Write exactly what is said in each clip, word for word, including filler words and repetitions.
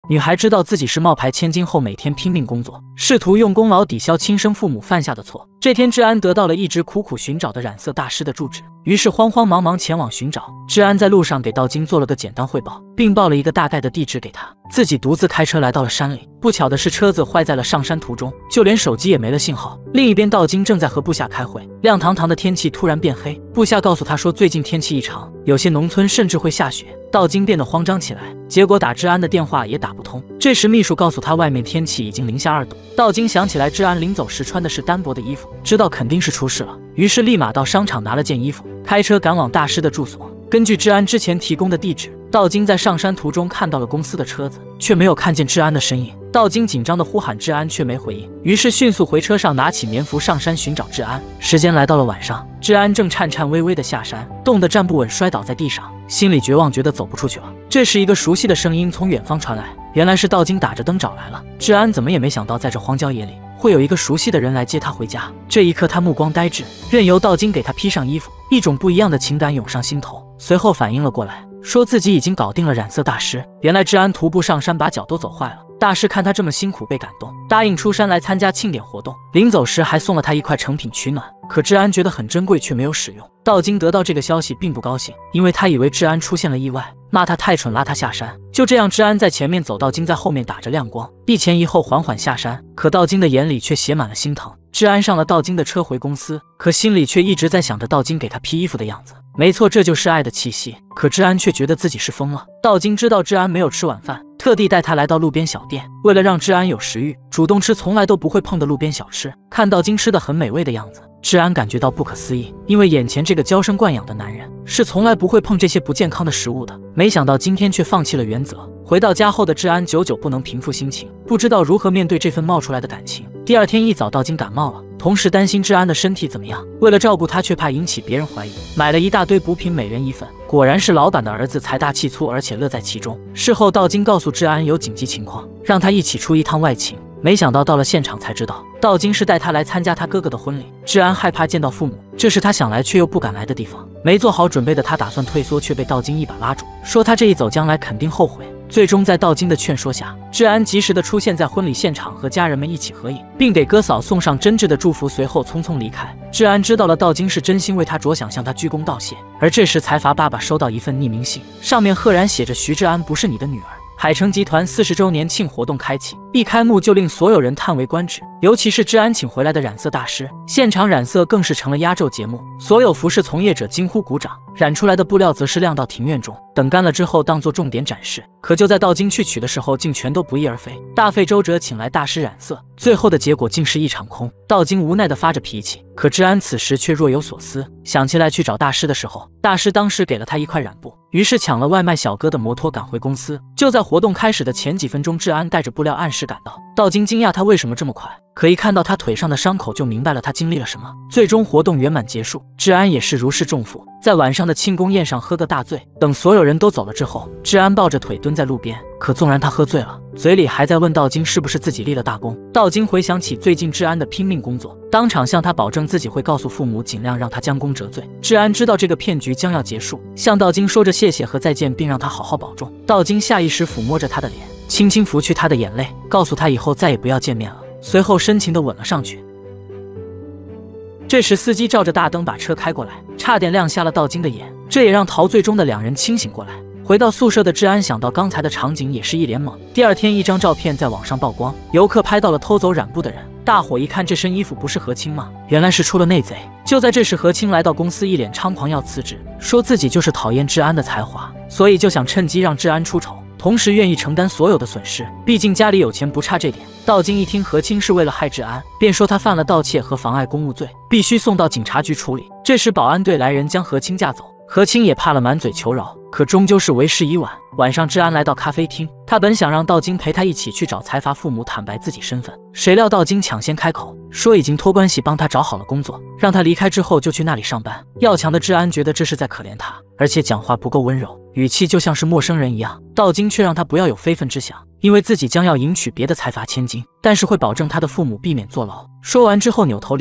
女孩知道自己是冒牌千金后，每天拼命工作，试图用功劳抵消亲生父母犯下的错。这天，治安得到了一直苦苦寻找的染色大师的住址，于是慌慌忙忙前往寻找。治安在路上给道金做了个简单汇报，并报了一个大概的地址给他，自己独自开车来到了山里。不巧的是，车子坏在了上山途中，就连手机也没了信号。另一边，道金正在和部下开会，亮堂堂的天气突然变黑，部下告诉他说，最近天气异常，有些农村甚至会下雪。道金变得慌张起来，结果打治安的电话也打不通。这时秘书告诉他，外面天气已经零下二度。道金想起来治安临走时穿的是单薄的衣服，知道肯定是出事了，于是立马到商场拿了件衣服，开车赶往大师的住所。根据治安之前提供的地址，道金在上山途中看到了公司的车子，却没有看见治安的身影。道金紧张地呼喊治安，却没回应，于是迅速回车上拿起棉服上山寻找治安。时间来到了晚上，治安正颤颤巍巍地下山，冻得站不稳，摔倒在地上，心里绝望，觉得走不出去了。这时一个熟悉的声音从远方传来，原来是道金打着灯找来了。治安怎么也没想到，在这荒郊野里会有一个熟悉的人来接他回家。这一刻他目光呆滞，任由道金给他披上衣服，一种不一样的情感涌上心头。随后反应了过来，说自己已经搞定了染色大师。原来治安徒步上山把脚都走坏了，大师看他这么辛苦被感动，答应出山来参加庆典活动，临走时还送了他一块成品取暖。可治安觉得很珍贵，却没有使用。道金得到这个消息并不高兴，因为他以为治安出现了意外，骂他太蠢，拉他下山。就这样，治安在前面走，道金在后面打着亮光，一前一后缓缓下山。可道金的眼里却写满了心疼。治安上了道金的车回公司，可心里却一直在想着道金给他披衣服的样子。没错，这就是爱的气息。可治安却觉得自己是疯了。道金知道治安没有吃晚饭，特地带他来到路边小店，为了让治安有食欲，主动吃从来都不会碰的路边小吃。看道金吃得很美味的样子，治安感觉到不可思议，因为眼前这个娇生惯养的男人是从来不会碰这些不健康的食物的。没想到今天却放弃了原则。回到家后的治安久久不能平复心情，不知道如何面对这份冒出来的感情。第二天一早，道金感冒了，同时担心治安的身体怎么样，为了照顾他却怕引起别人怀疑，买了一大堆补品，每人一份。果然是老板的儿子，财大气粗，而且乐在其中。事后道金告诉治安有紧急情况，让他一起出一趟外勤。没想到到了现场才知道，道金是带他来参加他哥哥的婚礼。治安害怕见到父母，这是他想来却又不敢来的地方。没做好准备的他打算退缩，却被道金一把拉住，说他这一走将来肯定后悔。最终在道金的劝说下，治安及时的出现在婚礼现场，和家人们一起合影，并给哥嫂送上真挚的祝福，随后匆匆离开。治安知道了道金是真心为他着想，向他鞠躬道谢。而这时财阀爸爸收到一份匿名信，上面赫然写着徐治安不是你的女儿。海城集团四十周年庆活动开启，一开幕就令所有人叹为观止，尤其是治安请回来的染色大师，现场染色更是成了压轴节目，所有服饰从业者惊呼鼓掌，染出来的布料则是晾到庭院中，等干了之后当作重点展示。可就在道金去取的时候，竟全都不翼而飞，大费周折请来大师染色，最后的结果竟是一场空。道金无奈地发着脾气，可治安此时却若有所思，想起来去找大师的时候，大师当时给了他一块染布，于是抢了外卖小哥的摩托赶回公司。就在活动开始的前几分钟，治安带着布料按时赶到，道金惊讶他为什么这么快，可一看到他腿上的伤口就明白了他经历了什么。最终活动圆满结束，治安也是如释重负，在晚上的庆功宴上喝个大醉。等所有人都走了之后，治安抱着腿蹲在路边，可纵然他喝醉了，嘴里还在问道金是不是自己立了大功。道金回想起最近治安的拼命工作，当场向他保证自己会告诉父母，尽量让他将功折罪。治安知道这个骗局将要结束，向道金说着谢谢和再见，并让他好好保重。道金下意识抚摸着他的脸，轻轻拂去他的眼泪，告诉他以后再也不要见面了，随后深情地吻了上去。这时司机照着大灯把车开过来，差点亮瞎了道金的眼，这也让陶醉中的两人清醒过来。回到宿舍的治安想到刚才的场景，也是一脸懵。第二天一张照片在网上曝光，游客拍到了偷走染布的人，大伙一看这身衣服不是何清吗？原来是出了内贼。就在这时，何清来到公司，一脸猖狂要辞职，说自己就是讨厌治安的才华，所以就想趁机让治安出丑，同时愿意承担所有的损失，毕竟家里有钱不差这点。道金一听何清是为了害治安，便说他犯了盗窃和妨碍公务罪，必须送到警察局处理。这时保安队来人将何清架走，何清也怕了，满嘴求饶，可终究是为时已晚。晚上治安来到咖啡厅，他本想让道金陪他一起去找财阀父母坦白自己身份，谁料道金抢先开口，说已经托关系帮他找好了工作，让他离开之后就去那里上班。要强的治安觉得这是在可怜他，而且讲话不够温柔，语气就像是陌生人一样。道金却让他不要有非分之想，因为自己将要迎娶别的财阀千金，但是会保证他的父母避免坐牢。说完之后扭头离开。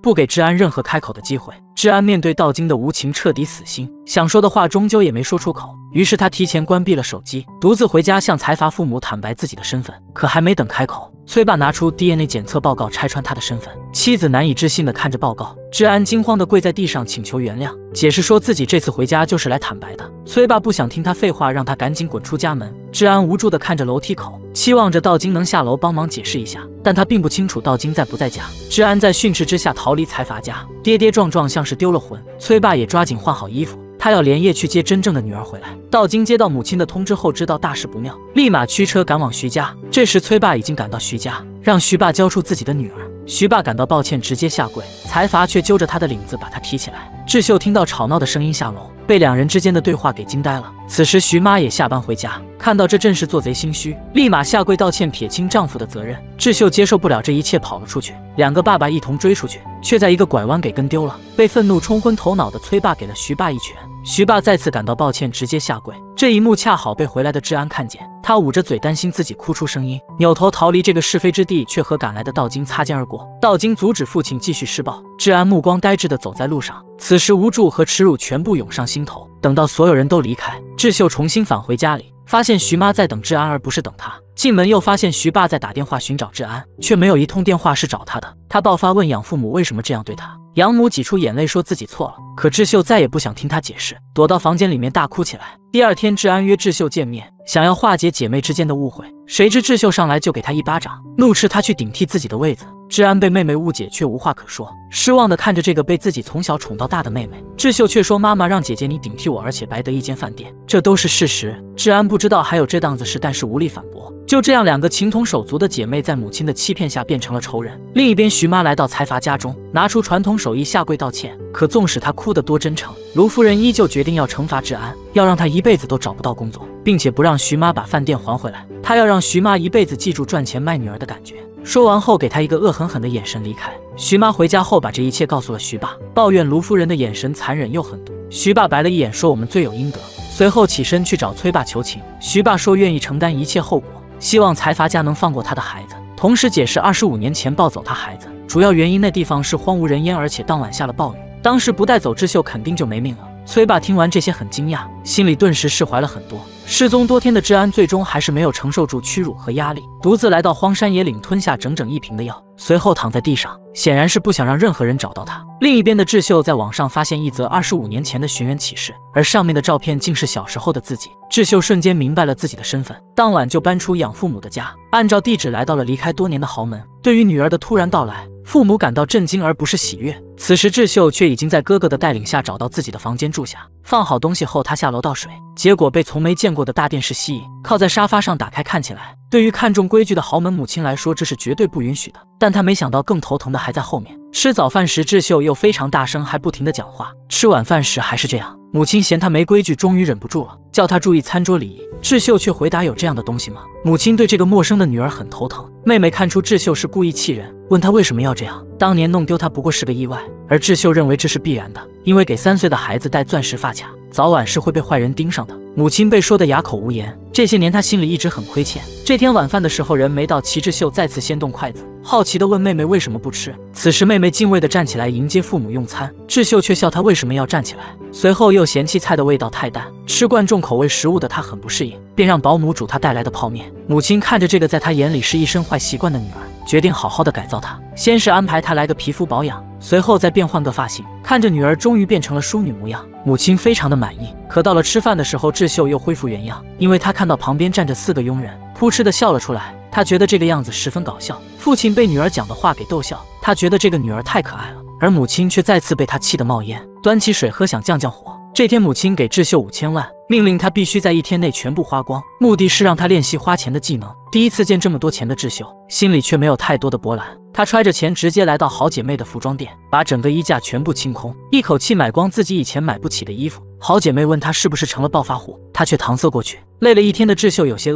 不给治安任何开口的机会。治安面对道金的无情彻底死心，想说的话终究也没说出口，于是他提前关闭了手机，独自回家向财阀父母坦白自己的身份。可还没等开口，崔爸拿出 D N A 检测报告拆穿他的身份。妻子难以置信地看着报告，治安惊慌地跪在地上请求原谅，解释说自己这次回家就是来坦白的。崔爸不想听他废话，让他赶紧滚出家门。治安无助地看着楼梯口，期望着道金能下楼帮忙解释一下，但他并不清楚道金在不在家。治安在训斥之下逃离财阀家，跌跌撞撞像是丢了魂。崔爸也抓紧换好衣服，他要连夜去接真正的女儿回来。道金接到母亲的通知后，知道大事不妙，立马驱车赶往徐家。这时崔爸已经赶到徐家，让徐爸交出自己的女儿。徐爸感到抱歉，直接下跪，财阀却揪着他的领子把他提起来。智秀听到吵闹的声音下楼，被两人之间的对话给惊呆了。此时徐妈也下班回家，看到这正是做贼心虚，立马下跪道歉，撇清丈夫的责任。智秀接受不了这一切，跑了出去。两个爸爸一同追出去，却在一个拐弯给跟丢了。被愤怒冲昏头脑的崔爸给了徐爸一拳，徐爸再次感到抱歉，直接下跪。这一幕恰好被回来的治安看见，他捂着嘴，担心自己哭出声音，扭头逃离这个是非之地，却和赶来的道金擦肩而过。道金阻止父亲继续施暴，治安目光呆滞地走在路上，此时无助和耻辱全部涌上心头。等到所有人都离开，智秀重新返回家里，发现徐妈在等治安而不是等他。进门又发现徐爸在打电话寻找治安，却没有一通电话是找他的。他爆发问养父母为什么这样对他，养母挤出眼泪说自己错了，可智秀再也不想听他解释，躲到房间里面大哭起来。第二天治安约智秀见面，想要化解姐妹之间的误会，谁知智秀上来就给他一巴掌，怒斥他去顶替自己的位子。治安被妹妹误解，却无话可说，失望地看着这个被自己从小宠到大的妹妹。智秀却说妈妈让姐姐你顶替我，而且白得一间饭店，这都是事实。治安不知道还有这档子事，但是无力反驳。就这样，两个情同手足的姐妹在母亲的欺骗下变成了仇人。另一边，徐妈来到财阀家中，拿出传统手艺下跪道歉。可纵使她哭得多真诚，卢夫人依旧决定要惩罚治安，要让她一辈子都找不到工作，并且不让徐妈把饭店还回来。她要让徐妈一辈子记住赚钱卖女儿的感觉。说完后，给她一个恶狠狠的眼神离开。徐妈回家后把这一切告诉了徐爸，抱怨卢夫人的眼神残忍又狠毒。徐爸白了一眼，说我们罪有应得。随后起身去找崔爸求情，徐爸说愿意承担一切后果，希望财阀家能放过他的孩子，同时解释二十五年前抱走他孩子，主要原因那地方是荒无人烟，而且当晚下了暴雨，当时不带走智秀肯定就没命了。崔爸听完这些很惊讶，心里顿时释怀了很多。失踪多天的治安最终还是没有承受住屈辱和压力，独自来到荒山野岭，吞下整整一瓶的药，随后躺在地上，显然是不想让任何人找到他。另一边的智秀在网上发现一则二十五年前的寻人启事，而上面的照片竟是小时候的自己。智秀瞬间明白了自己的身份，当晚就搬出养父母的家，按照地址来到了离开多年的豪门。对于女儿的突然到来，父母感到震惊而不是喜悦。此时智秀却已经在哥哥的带领下找到自己的房间住下，放好东西后，他下楼倒水，结果被从没见过的大电视吸引，靠在沙发上打开看起来。对于看重规矩的豪门母亲来说，这是绝对不允许的，但她没想到更头疼的还在后面。吃早饭时，智秀又非常大声，还不停地讲话。吃晚饭时还是这样，母亲嫌她没规矩，终于忍不住了，叫她注意餐桌礼仪。智秀却回答有这样的东西吗？母亲对这个陌生的女儿很头疼。妹妹看出智秀是故意气人，问她为什么要这样。当年弄丢她不过是个意外，而智秀认为这是必然的，因为给三岁的孩子戴钻石发卡，早晚是会被坏人盯上的。母亲被说得哑口无言，这些年她心里一直很亏欠。这天晚饭的时候，人没到齐，智秀再次掀动筷子，好奇地问妹妹为什么不吃。此时妹妹敬畏地站起来迎接父母用餐，智秀却笑她为什么要站起来，随后又嫌弃菜的味道太淡。吃惯重口味食物的她很不适应，便让保姆煮她带来的泡面。母亲看着这个在她眼里是一身坏习惯的女儿，决定好好的改造她。先是安排她来个皮肤保养，随后再变换个发型。看着女儿终于变成了淑女模样，母亲非常的满意。可到了吃饭的时候，智秀又恢复原样，因为她看到旁边站着四个佣人，扑哧的笑了出来。她觉得这个样子十分搞笑。父亲被女儿讲的话给逗笑，他觉得这个女儿太可爱了，而母亲却再次被她气得冒烟，端起水喝想降降火。这天母亲给智秀五千万，命令她必须在一天内全部花光，目的是让她练习花钱的技能。第一次见这么多钱的智秀，心里却没有太多的波澜。她揣着钱直接来到好姐妹的服装店，把整个衣架全部清空，一口气买光自己以前买不起的衣服。好姐妹问她是不是成了暴发户，她却搪塞过去。累了一天的智秀有些饿了，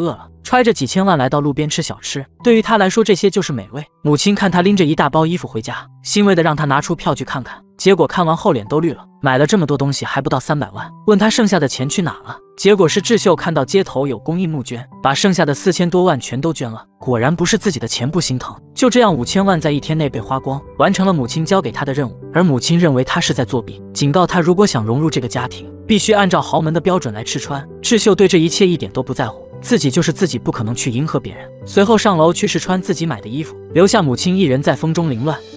揣着几千万来到路边吃小吃，对于他来说这些就是美味。母亲看他拎着一大包衣服回家，欣慰的让他拿出票据看看，结果看完后脸都绿了。买了这么多东西还不到三百万，问他剩下的钱去哪了？结果是智秀看到街头有公益募捐，把剩下的四千多万全都捐了。果然不是自己的钱不心疼。就这样五千万在一天内被花光，完成了母亲交给他的任务。而母亲认为他是在作弊，警告他如果想融入这个家庭，必须按照豪门的标准来吃穿。智秀对这一切一点都不在乎，自己就是自己，不可能去迎合别人。随后上楼去试穿自己买的衣服，留下母亲一人在风中凌乱。